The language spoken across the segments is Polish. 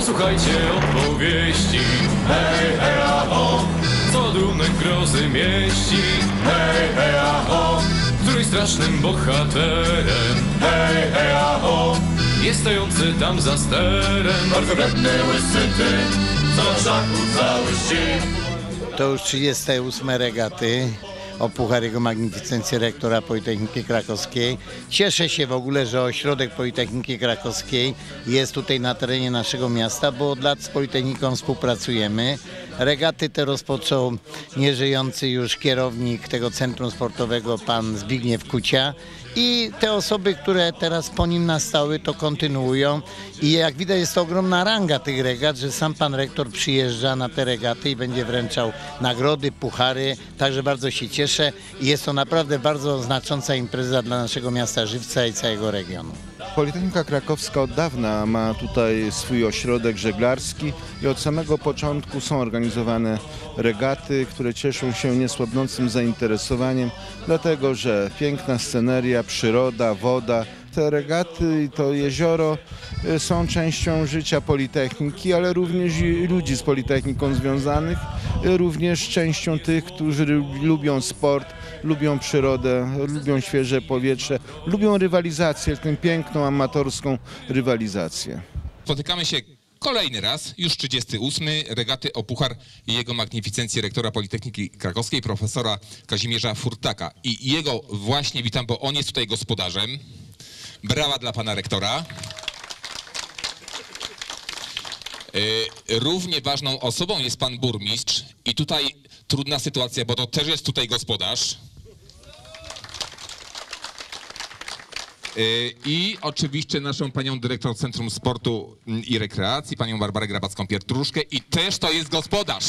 Posłuchajcie opowieści, hej, hej, aho, co ładunek grozy mieści, hej, hej, aho, której strasznym bohaterem, hej, hej, aho, jest stojący tam za sterem. Bardzo wredny łysy ty, co na szachu cały ścig. To już 38 regaty o Puchar Jego Magnificencji Rektora Politechniki Krakowskiej. Cieszę się w ogóle, że Ośrodek Politechniki Krakowskiej jest tutaj na terenie naszego miasta, bo od lat z Politechniką współpracujemy. Regaty te rozpoczął nieżyjący już kierownik tego centrum sportowego, pan Zbigniew Kucia. I te osoby, które teraz po nim nastały, to kontynuują. I jak widać, jest to ogromna ranga tych regat, że sam pan rektor przyjeżdża na te regaty i będzie wręczał nagrody, puchary. Także bardzo się cieszę i jest to naprawdę bardzo znacząca impreza dla naszego miasta Żywca i całego regionu. Politechnika Krakowska od dawna ma tutaj swój ośrodek żeglarski i od samego początku są organizowane regaty, które cieszą się niesłabnącym zainteresowaniem, dlatego że piękna sceneria, przyroda, woda. Te regaty i to jezioro są częścią życia Politechniki, ale również i ludzi z Politechniką związanych, również częścią tych, którzy lubią sport, lubią przyrodę, lubią świeże powietrze, lubią rywalizację, tę piękną, amatorską rywalizację. Spotykamy się kolejny raz, już 38. regaty o Puchar Jego Magnificencji Rektora Politechniki Krakowskiej, profesora Kazimierza Furtaka. I jego właśnie witam, bo on jest tutaj gospodarzem. Brawa dla pana rektora. Równie ważną osobą jest pan burmistrz i tutaj trudna sytuacja, bo to też jest tutaj gospodarz. I oczywiście naszą panią dyrektor Centrum Sportu i Rekreacji, panią Barbarę Grabacką-Pietruszkę i też to jest gospodarz.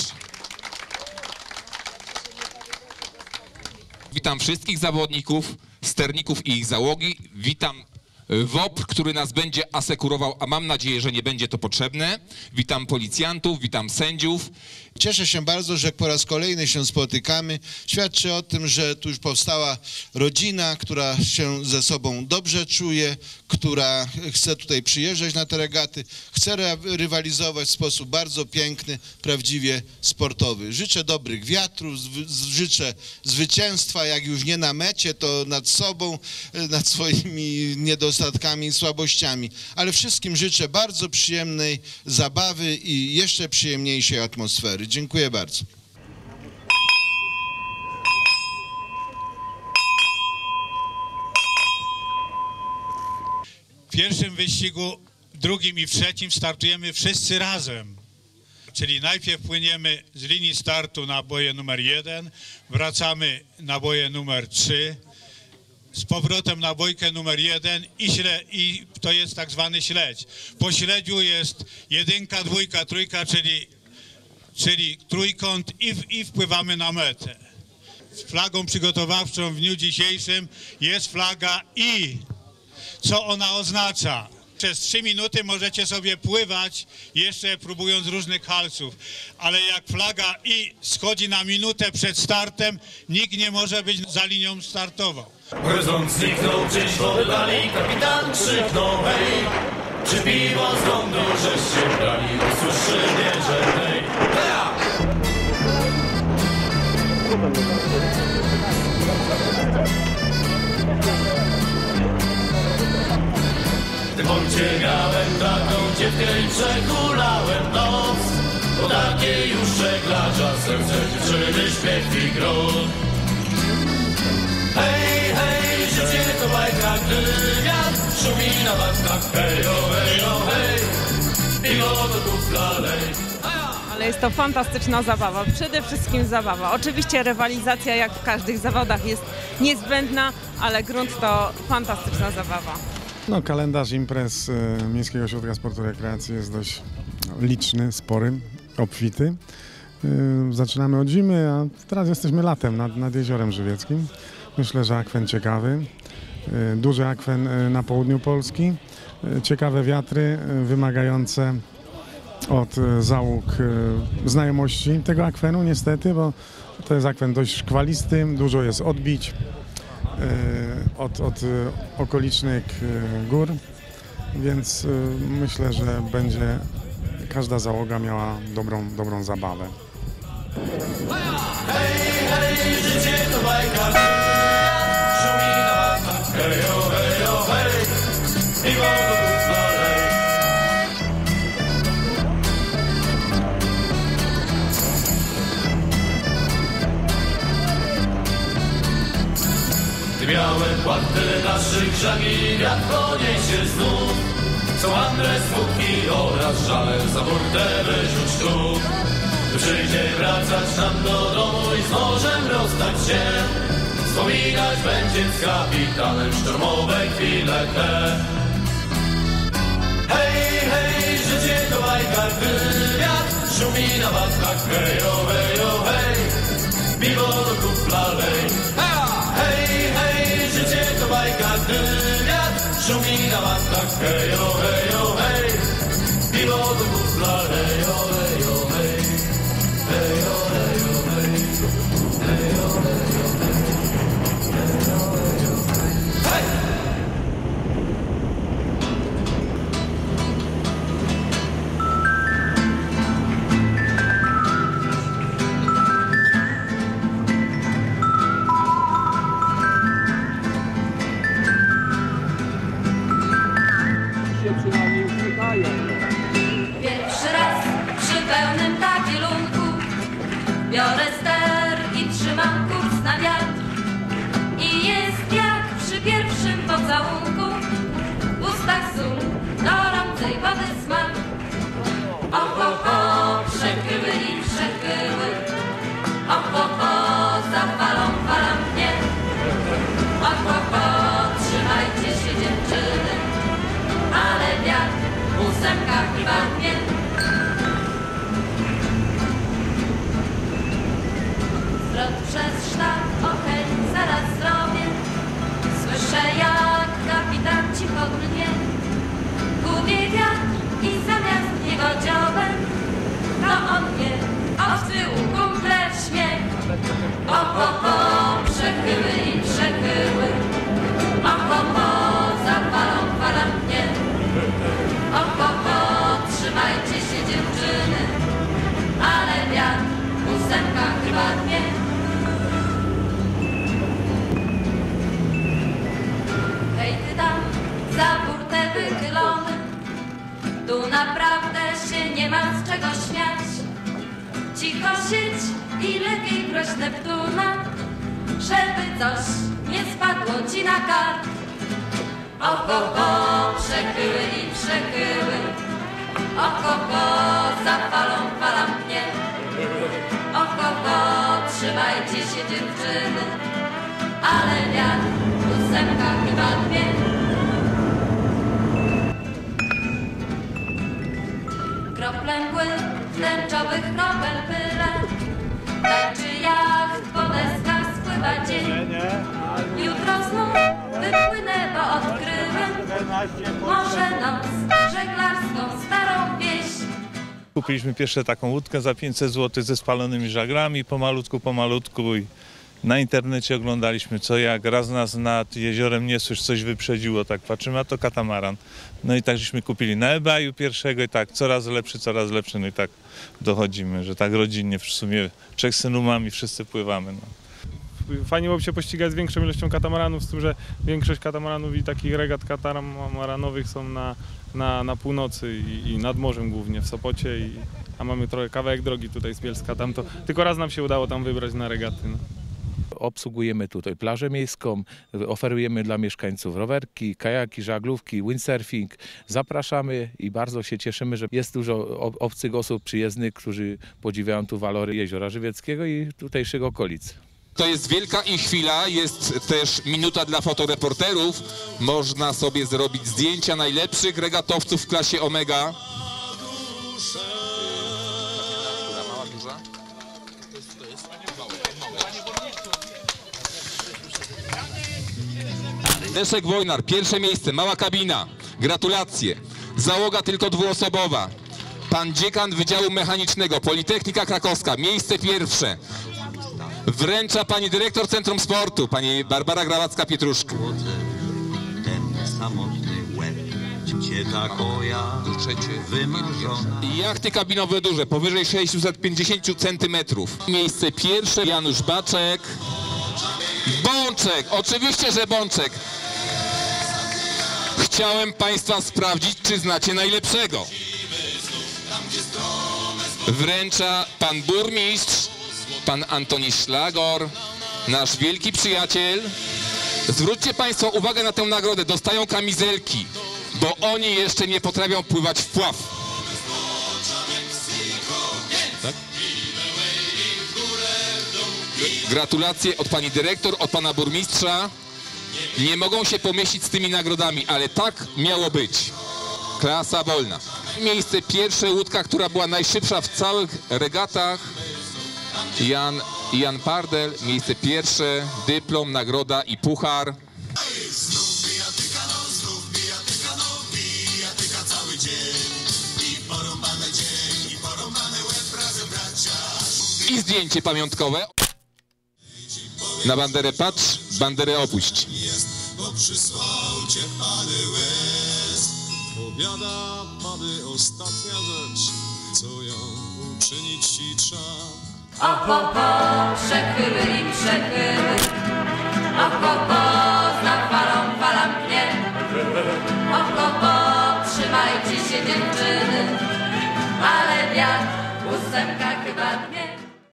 Witam wszystkich zawodników, sterników i ich załogi. Witam WOPR, który nas będzie asekurował, a mam nadzieję, że nie będzie to potrzebne. Witam policjantów, witam sędziów. Cieszę się bardzo, że po raz kolejny się spotykamy. Świadczy o tym, że tu już powstała rodzina, która się ze sobą dobrze czuje, która chce tutaj przyjeżdżać na te regaty, chce rywalizować w sposób bardzo piękny, prawdziwie sportowy. Życzę dobrych wiatrów, życzę zwycięstwa, jak już nie na mecie, to nad sobą, nad swoimi niedostatkami i słabościami. Ale wszystkim życzę bardzo przyjemnej zabawy i jeszcze przyjemniejszej atmosfery. Dziękuję bardzo. W pierwszym wyścigu, drugim i w trzecim startujemy wszyscy razem. Czyli najpierw płyniemy z linii startu na boję numer 1, wracamy na boję numer 3, z powrotem na bojkę numer 1 i to jest tak zwany śledź. Po śledziu jest 1, 2, 3, czyli trójkąt i wpływamy na metę. Flagą przygotowawczą w dniu dzisiejszym jest flaga I. Co ona oznacza? Przez 3 minuty możecie sobie pływać, jeszcze próbując różnych halsów, ale jak flaga I schodzi na minutę przed startem, nikt nie może być za linią startową. Horyzont zniknął, gdzieś w oddali kapitan krzyknął hej, czy piwo z lądu żeście brali, usłyszy wieże hej, heja! W tym porcie miałem taką dziewkę i przehulałem noc, bo takie już żeglarza serce dziewczyny śpiew i grot. Hej, hej, życie to bajka, gdy wiatr szumi na barkach. Hej, o, hej, o, hej, piwo do kufla lej. Ale jest to fantastyczna zabawa, przede wszystkim zabawa. Oczywiście rywalizacja jak w każdych zawodach jest niezbędna, ale grunt to fantastyczna zabawa. No, kalendarz imprez Miejskiego Ośrodka Sportu i Rekreacji jest dość liczny, spory, obfity. Zaczynamy od zimy, a teraz jesteśmy latem nad Jeziorem Żywieckim. Myślę, że akwen ciekawy, duży akwen na południu Polski, ciekawe wiatry wymagające od załóg znajomości tego akwenu niestety, bo to jest akwen dość szkwalisty, dużo jest odbić od okolicznych gór, więc myślę, że będzie każda załoga miała dobrą zabawę. Hej, hej, życie to bajka, szumi na latach, hejo, hejo, hej, piwo do gówna lej. Ty białe płaty naszych żagi, wiatr poniesie znów. Są handle, smutki oraz żale, za burtę wyrzuć tu. Przyjdzie wracać nam do domu i z morzem rozstać się. Wspominać będzie z kapitanem sztormowe chwile te. Hej, hej, życie to bajka, gdy wiatr szumi na wadkach. Hejo, hejo, hej, piwo do kufla lej. Hej, hej, życie to bajka, gdy wiatr szumi na wadkach. Hejo, hejo, hej, piwo do kufla lej. Hejo, hej. Hejo, hejo, hej. Hejo, hejo, hej. Hejo, hejo, hej. Hej! Pierwszy raz przy pełnym takilunku biorę ster i trzymam kurs na wiatr. I jest jak przy pierwszym pocałunku, w ustach sól, gorącej wody smak. Oho, ho, przechyły i przechyły, oho, ho, za falą fala mnie. Oho, ho, trzymajcie się dziewczyny, ale wiatr w ósemkach chyba mnie. Zwrot przez sztab, okej, zaraz zrobię. Słyszę jak kapitan cicho mnie. Gubię wiatr i zamiast jego dziobem to on mnie od tyłu kumple w śmiech. Oho, ho, przechyły i przechyły, oho, ho, za falą fala mnie. Oho, ho, trzymajcie się dziewczyny, ale wiatr w ósemkach chyba dnie. Hej ty tam, za burtę wychylony, tu naprawdę się nie ma z czego śmiać. Cicho siedź i lepiej proś Neptuna, żeby coś nie spadło ci na kark. Oho, ho, przechyły i przechyły, oho, ho, za falą fala mnie. Oho, ho, trzymajcie się dziewczyny, ale wiatr w ósemkach chyba dwie. Krople mgły w tęczowych kropel pyle, tańczy jacht po deskach, spływa dzień. Jutro znów wypłynę, bo odkryłem może noc żeglarską starą wieś. Kupiliśmy pierwsze taką łódkę za 500 zł ze spalonymi żaglami, pomalutku i na internecie oglądaliśmy co jak. Raz nas nad jeziorem Niesłysz coś wyprzedziło, tak patrzymy, a to katamaran. No i tak żeśmy kupili na eBayu pierwszego i tak coraz lepszy, no i tak dochodzimy, że tak rodzinnie w sumie 3 synów wszyscy pływamy. No. Fajnie byłoby się pościgać z większą ilością katamaranów, z tym, że większość katamaranów i takich regat katamaranowych są na północy i nad morzem głównie, w Sopocie, a mamy trochę kawałek drogi tutaj z Bielska, tam to tylko raz nam się udało tam wybrać na regaty. No. Obsługujemy tutaj plażę miejską, oferujemy dla mieszkańców rowerki, kajaki, żaglówki, windsurfing. Zapraszamy i bardzo się cieszymy, że jest dużo obcych osób przyjezdnych, którzy podziwiają tu walory Jeziora Żywieckiego i tutejszych okolic. To jest wielka ich chwila, jest też minuta dla fotoreporterów. Można sobie zrobić zdjęcia najlepszych regatowców w klasie Omega. Leszek Wojnar, pierwsze miejsce, mała kabina. Gratulacje. Załoga tylko dwuosobowa. Pan dziekan Wydziału Mechanicznego, Politechnika Krakowska, miejsce pierwsze. Wręcza pani dyrektor Centrum Sportu, pani Barbara Grawacka-Pietruszka. Ten samotny łeb nie tako ja wymarzona. Jachty kabinowe duże, powyżej 650 cm. Miejsce pierwsze Janusz Baczek. Bączek, oczywiście, że Bączek. Chciałem Państwa sprawdzić, czy znacie najlepszego. Wręcza pan burmistrz, pan Antoni Szlagor, nasz wielki przyjaciel. Zwróćcie Państwo uwagę na tę nagrodę, dostają kamizelki, bo oni jeszcze nie potrafią pływać w pław. Tak? Gratulacje od pani dyrektor, od pana burmistrza. Nie mogą się pomieścić z tymi nagrodami, ale tak miało być. Klasa wolna. Miejsce pierwsze, łódka, która była najszybsza w całych regatach. Jan Pardel, miejsce pierwsze, dyplom, nagroda i puchar. I zdjęcie pamiątkowe. Na banderę patrz, banderę opuść. Bo przysłał cię Pany łez. Powiada Pany ostatnia rzecz, co ją uczynić ci trzeba. Przechyli, przechyli,